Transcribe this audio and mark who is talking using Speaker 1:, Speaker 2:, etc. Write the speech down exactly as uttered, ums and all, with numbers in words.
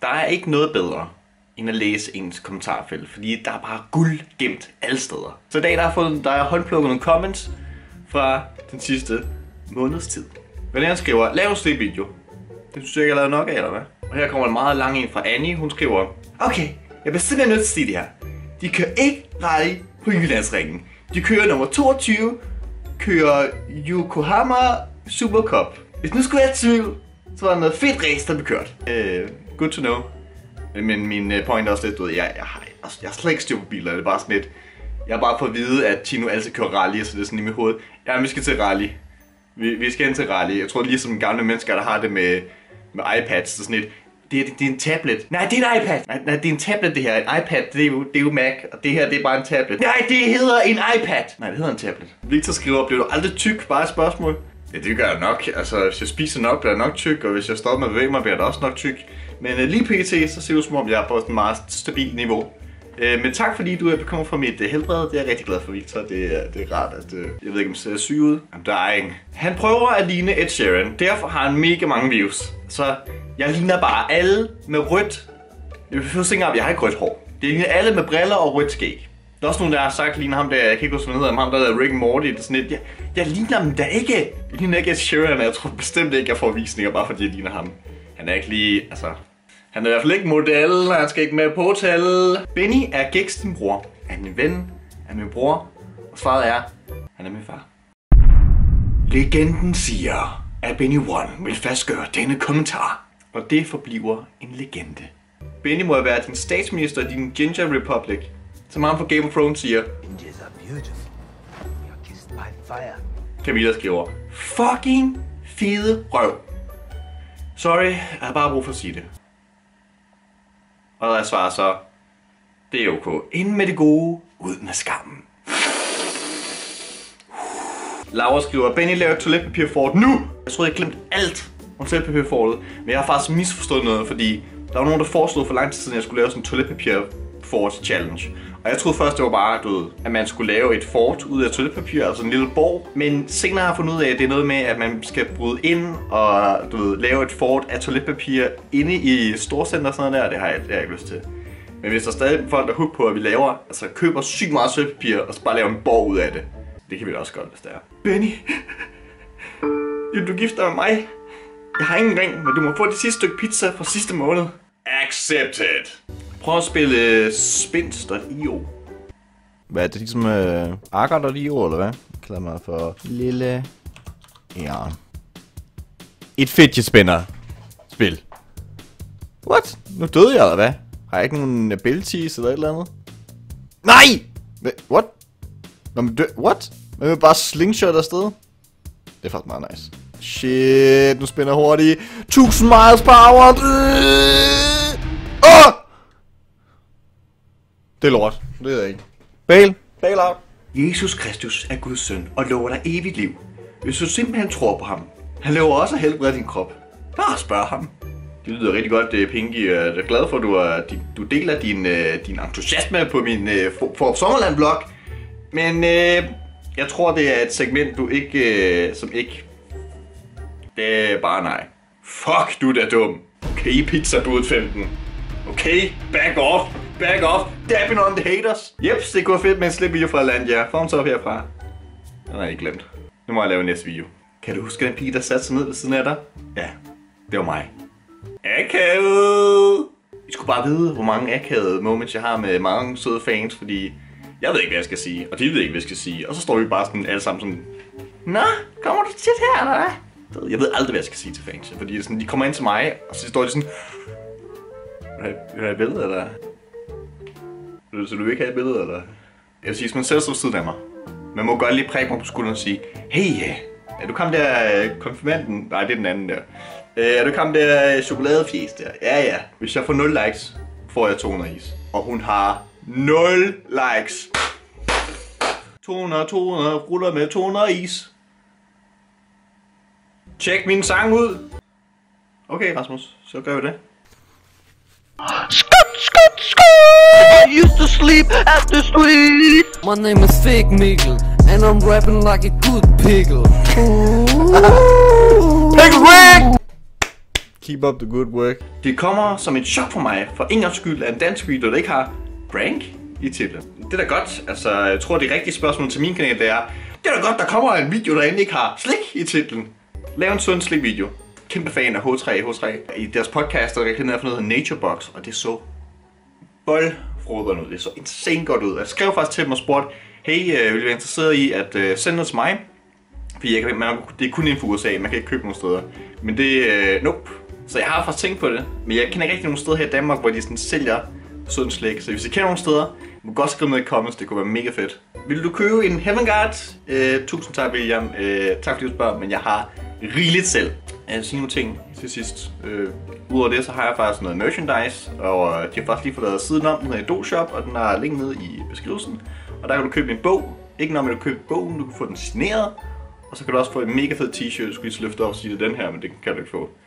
Speaker 1: Der er ikke noget bedre end at læse ens kommentarfelt, fordi der er bare guld gemt alle steder. Så i dag der har jeg fået, der er håndplukket nogle comments fra den sidste måneds tid. Valen skriver, lav en stikvideo. Det synes jeg ikke, jeg har lavet nok af, eller hvad? Og her kommer en meget lang en fra Annie. Hun skriver, okay, jeg bliver simpelthen nødt til at sige det her. De kører ikke rally på Jyllandsringen. De kører nummer toogtyve, kører Yokohama Super Cup. Hvis nu skulle jeg i tvivl, så var der noget fedt race, der blev kørt. Uh, good to know. Men min point er også lidt, du ved, jeg, jeg, har, jeg har slet ikke styr på biler. Det er bare sådan lidt, jeg har bare fået at vide, at Tino altid kører rally, så det er sådan i mit hoved. Ja, vi skal til rally. Vi, vi skal ind til rally. Jeg tror lige som gamle mennesker, der har det med, med iPads, så sådan lidt. Det er, det er en tablet. Nej, det er en iPad. Nej, nej, det er en tablet det her. En iPad, det er, jo, det er jo Mac, og det her, det er bare en tablet. Nej, det hedder en iPad. Nej, det hedder en tablet. Victor skriver, bliver du aldrig tyk? Bare et spørgsmål. Ja, det gør jeg nok. Altså, hvis jeg spiser nok, bliver jeg nok tyk, og hvis jeg stopper med at bevæge mig, bliver jeg også nok tyk. Men uh, lige pt, så ser det som om, jeg er på et meget stabilt niveau. Uh, men tak fordi du er bekommet fra mit uh, helbred. Det er jeg rigtig glad for, Victor. Det er, det er rart, at uh, jeg ved ikke, om jeg ser syg ud. I'm dying. Han prøver at ligne Ed Sheeran. Derfor har han mega mange views. Så jeg ligner bare alle med rødt. Jeg vil først ikke, at jeg har ikke rødt hår. Det ligner alle med briller og rødt skæg. Der er også nogen, der har sagt, at ligner ham der, jeg kan ikke huske, hvad han hedder, ham der hedder Rick and Morty. Det er sådan et, jeg, jeg ligner ham da ikke. Jeg ligner ikke Ed Sheeran, og jeg tror bestemt ikke, at jeg får visninger, bare fordi jeg ligner ham. Han er ikke lige, altså... Han er i hvert fald ikke model, han skal ikke med på hotel. Benny er Gex din bror. Er min ven? Er min bror? Og svaret er, han er min far. Legenden siger, at Benny One vil fastgøre denne kommentar. Og det forbliver en legende. Benny må være din statsminister i din Ginger Republic. Som ham på Game of Thrones siger. Gingers are beautiful. We are kissed by fire. Camilla skriver, fucking fede røv. Sorry, jeg har bare brug for at sige det. Og jeg svarer så, det er ok. Ind med det gode, ud med skammen. Laura skriver, Benny laver toiletpapirfort nu! Jeg troede, jeg glemte alt om toiletpapirfortet, men jeg har faktisk misforstået noget, fordi der var nogen, der foreslog for lang tid siden, at jeg skulle lave sådan en toiletpapirfort challenge. Og jeg troede først, det var bare, du ved, at man skulle lave et fort ud af toiletpapir, altså en lille borg. Men senere har jeg fundet ud af, at det er noget med, at man skal bryde ind og, du ved, lave et fort af toiletpapir inde i storcenter og sådan noget der. Det har jeg, det har jeg ikke lyst til. Men hvis der er stadig folk, der hugger på, at vi laver, altså køber sygt meget toiletpapir og så bare laver en borg ud af det. Det kan vi da også godt, hvis det er. Benny, du gifter med mig. Jeg har ingen ring, men du må få det sidste stykke pizza fra sidste måned. Accepted. Prøv at spille spins punktum i o. Hvad er det ligesom øh, Akker punktum i o, eller hvad? Jeg kalder mig for lille... Ja. Et fidget spinner spil. What? Nu døde jeg, eller hvad? Har jeg ikke nogen abilities eller et eller andet? Nej! What? Nå, men dø... What? Man vil bare slingshot afsted? Det er faktisk meget nice. Shit, nu spinner hurtigt. tusind miles per hour. Åh! Det er lort. Det ved jeg ikke. Bail. Bail out. Jesus Kristus er Guds søn og lover dig evigt liv. Hvis du simpelthen tror på ham. Han lover også at helbrede din krop. Bare spørg ham. Det lyder rigtig godt, Pinky. Jeg er glad for, at du, er, du deler din, din entusiasme på min For Sommerland-vlog. Men øh, jeg tror, det er et segment, du ikke, øh, som ikke... Det er bare nej. Fuck, du er da dum. Okay, pizzabud femten. Okay, back off. Back off. Dabbing on the haters. Jeps, det går fedt med en slip video fra Landia. Thumbs up herfra. Den har jeg ikke glemt. Nu må jeg lave næste video. Kan du huske den pige, der satte sig ned ved siden af dig? Ja, det var mig. Akavet. I skulle bare vide, hvor mange akavede moments jeg har med mange søde fans, fordi jeg ved ikke, hvad jeg skal sige, og de ved ikke, hvad jeg skal sige. Og så står vi bare sådan alle sammen sådan, nå, kommer du tit her, eller hvad? Jeg ved aldrig, hvad jeg skal sige til fans, fordi sådan, de kommer ind til mig, og så står de sådan, vil du have et billede, eller? Så du vil ikke have et billede, eller? Jeg vil sige, hvis man selv står ved siden af mig, man må godt lige prikke mig på skulderen og sige, hey, er du kom der konfirmanden? Nej, det er den anden der. Er du kom der chokoladefjes der? Ja, ja. Hvis jeg får nul likes, får jeg to hundrede is. Og hun har nul likes. to hundrede, to hundrede, ruller med to hundrede is. Tjek min sang ud. Okay, Rasmus, så gør vi det.
Speaker 2: Skut, skut, skut! I used to sleep at the street. My name is Fake Mikkel, and I'm rapping like a good pickle. Pickle Rick!
Speaker 3: Keep up the good work.
Speaker 1: Det kommer som et chok for mig, for en gangs skyld, at en dansk video, der ikke har prank i titlen. Det er da godt. Altså, jeg tror, det rigtige spørgsmål til min kanal, det er, det er da godt, der kommer en video, der endelig ikke har slik i titlen. Lav en sund slik-video. Kæmpe fan af H tre H tre. I deres podcast, der er rigtig nede for noget Nature Box, og det så boldfroderne ud. Det så insane godt ud. Jeg skrev faktisk til dem og spurgte, hey, øh, vil I være interesseret i at øh, sende noget til mig? Fordi jeg kan, man, det er kun inden for U S A, man kan ikke købe nogen steder. Men det, øh, nope. Så jeg har faktisk tænkt på det. Men jeg kender ikke rigtig nogen steder her i Danmark, hvor de sådan sælger sund slik. Så hvis I kender nogle steder, må du godt skrive noget i comments, det kunne være mega fedt. Vil du købe en Heaven Guard? Øh, tusind tak, William. Øh, tak fordi du spørger, men jeg har rigeligt selv. Jeg vil sige nogle ting til sidst. Øh, Udover det, så har jeg faktisk noget merchandise, og de har faktisk lige fået lavet siden om, den hedder DoShop, og den er link nede i beskrivelsen. Og der kan du købe en bog. Ikke når man kan købe bogen, du kan få den signeret. Og så kan du også få en mega fed t-shirt, du skulle lige løfte op og sige, det er den her, men det kan du ikke få.